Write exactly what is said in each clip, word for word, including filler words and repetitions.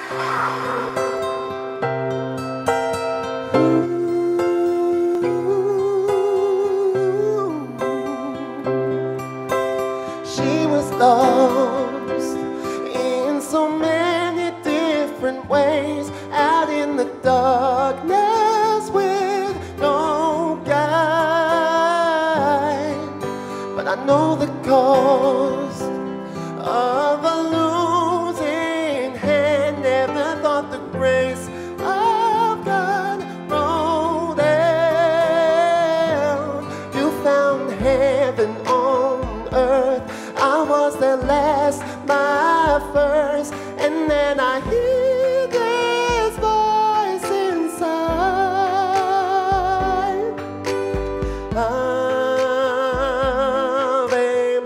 She was lost in so many different ways, out in the darkness with no guide. But I know the cost of a losing hand. Never thought the grace of God rolled down. You found heaven on earth. I was the last, my first, and then I hear this voice inside. Ave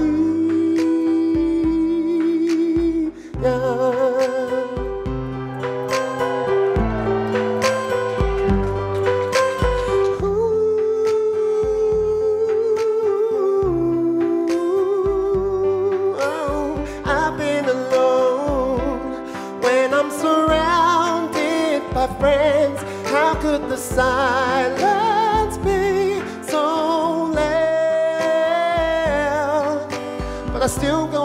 Maria. My friends, how could the silence be so loud? But I still go